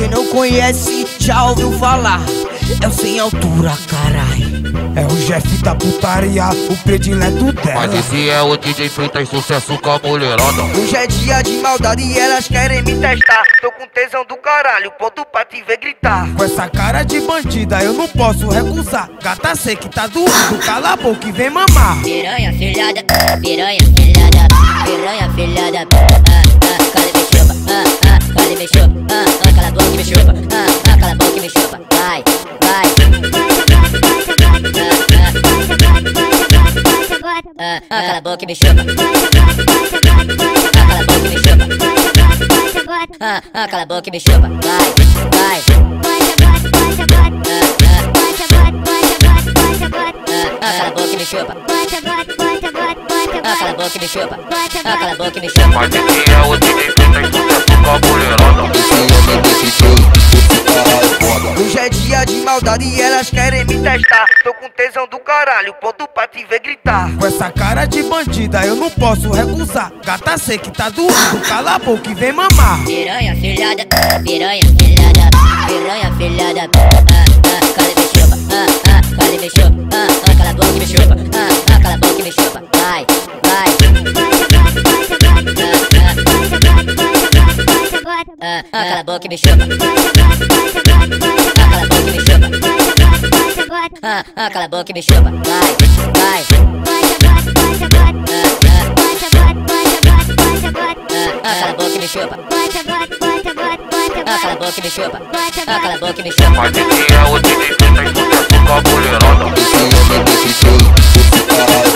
Quem não conhece já ouviu falar. É o sem altura, carai. É o Jeff da putaria, o predileto dela. Mas esse é o DJ Freitas, sucesso com a mulherada. Hoje é dia de maldade e elas querem me testar. Tô com tesão do caralho, ponto pra te ver gritar. Com essa cara de bandida eu não posso recusar. Gata sei que tá doendo, cala a boca e vem mamar. Piranha filhada, piranha filhada, piranha filhada. Cala e me chupa, cala a boca e me chupa, cala a boca e me chupa. Vai, vai. Cala a boca e me chupa. Cala a boca e me chupa. Cala a boca e me chupa. Vai, vai. Cala a boca e me chupa. Cala a boca e me chupa. Cala a boca e me chupa. Mas esse é o DJ Freitas, sucesso com a mulherada. Hoje é dia de maldade e elas querem me testar. Tô com tesão do caralho, ponto pra te ver gritar. Com essa cara de bandida eu não posso recusar. Gata sei que tá doendo, cala a boca e vem mamar. Piranha filhada, piranha filhada, piranha filhada. Cala e me chupa, cala e me chupa, cala a boca e me chupa, cala a boca e me chupa. Vai, vai. Cala a boca e me chupa. Cala a boca e me chupa. Cala a boca e me chupa. Vai, vai. Cala a boca e me chupa. Cala a boca e me chupa. Cala a boca e me chupa. Mas esse é o DJ Freitas, sucesso com a mulherada. Esse homem desse show, esse caralho.